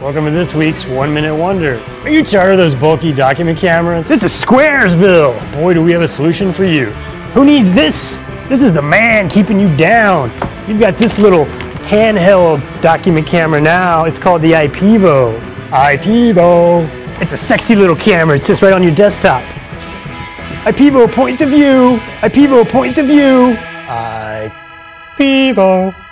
Welcome to this week's 1 Minute Wonder. Are you tired of those bulky document cameras? This is Squaresville. Boy, do we have a solution for you. Who needs this? This is the man keeping you down. You've got this little handheld document camera now. It's called the Ipevo. Ipevo. It's a sexy little camera. It sits right on your desktop. Ipevo point of view. Ipevo point of view. Ipevo.